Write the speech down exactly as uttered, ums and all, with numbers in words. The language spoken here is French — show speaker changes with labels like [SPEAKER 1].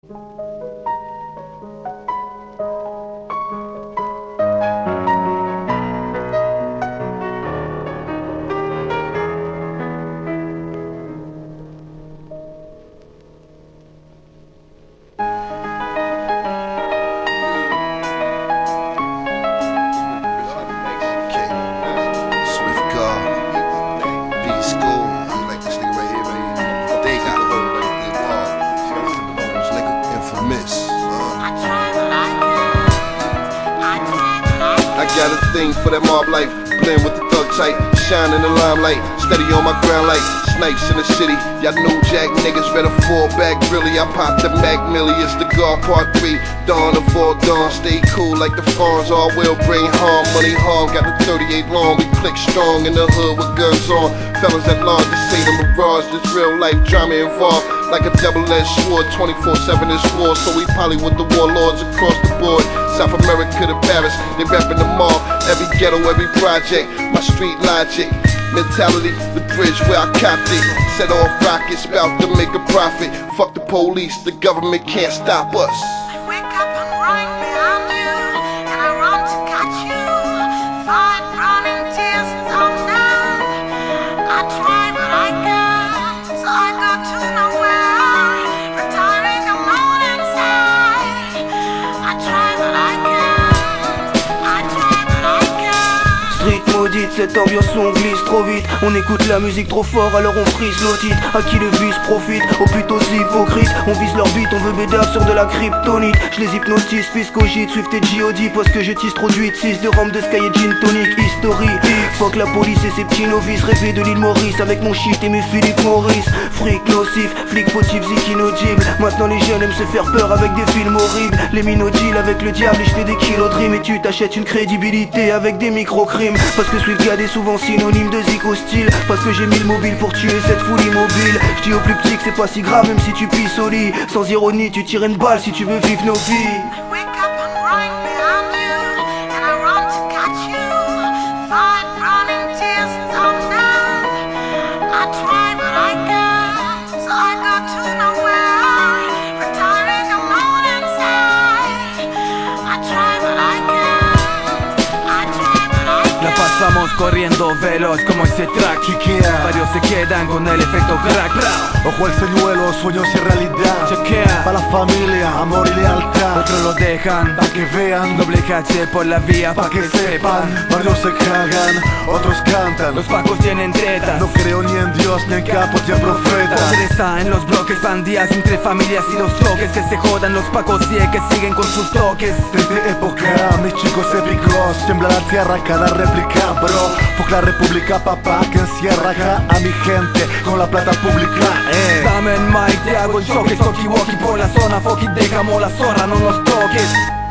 [SPEAKER 1] I got a thing for that mob life, blend with the thug type, shine in the limelight, steady on my ground like snipes in the city. Y'all new jack niggas better fall back, really. I popped the Mac Millie, it's the God part three. Dawn of all dawn, stay cool like the Fonz, all will bring harm. Money harm, got the thirty-eight long, we click strong in the hood with guns on. Fellas at large, just say the mirage, this real life drama involved. Like a double-edged sword, twenty-four seven is war. So we poly with the warlords across the board. South America to Paris, they reppin' the mall. Every ghetto, every project, my street logic mentality, the bridge where I copped it. Set off rockets, bout to make a profit. Fuck the police, the government can't stop us.
[SPEAKER 2] I wake up and run behind you, and I run to catch you. Fight running tears down down. I try but I can't, so I go to nowhere. Retiring alone inside. I try but I can't. I try but I can't.
[SPEAKER 3] Street maudite, cette ambiance on glisse trop vite. On écoute la musique trop fort alors on frise nos titres. À qui le vice profite, aux plutôt hypocrites. On vise leur beat, on veut bédard sur de la kryptonite. Je les hypnotise, fiscogite, Swift et G O D. Parce que je tisse trop d'huit, six de rhum de sky et gin tonic. Historique, fuck la police et ses petits novices. Rêver de l'île Maurice avec mon shit et mes Philippe Maurice. Fric nocif, flic fautif, zik inaudible. Maintenant les jeunes aiment se faire peur avec des films horribles. Les minots deal avec le diable et je fais des kilos de rimes. Et tu t'achètes une crédibilité avec des micro-crimes. Parce que Swift God est souvent synonyme de zik hostile. Parce que j'ai mis le mobile pour tuer cette foule immobile. Je dis au plus petit que c'est pas si grave même si tu pisses au lit. Sans ironie tu tires une balle si tu veux vivre nos vies.
[SPEAKER 2] I wake up and run behind you, and I run to catch you. Fight running tears down down. I try but I can't, so I go to nowhere. Retiring alone inside. I try but I can't. I try but I can't.
[SPEAKER 4] La pasamos corriendo veloz como ese track.
[SPEAKER 5] Chequea,
[SPEAKER 4] Varios se quedan con el efecto crack.
[SPEAKER 5] ojo al señuelo, sueños y realidad.
[SPEAKER 4] Chequea,
[SPEAKER 5] Pa' la familia, amor y lealtad.
[SPEAKER 4] otros lo dejan.
[SPEAKER 5] Pa' que vean,
[SPEAKER 4] Doble caché por la vía
[SPEAKER 5] pa' que sepan. Varios se cagan, otros cantan.
[SPEAKER 4] Los pacos tienen tetas.
[SPEAKER 5] No creo ni en Dios, ni en capos, ni en profetas.
[SPEAKER 4] Pobreza en los bloques, pandillas entre familias y los choques. Que se jodan los pacos y que siguen con sus toques.
[SPEAKER 5] Desde época, mis chicos épicos. Tiembla la tierra cada réplica, bro. Fuck la república, papá, que encierra acá a mi gente con la plata pública, eh.
[SPEAKER 4] Dame el mic, te hago el choque. Toki walkie por la zona, fuck it, dejamos la zorra, no nos toques.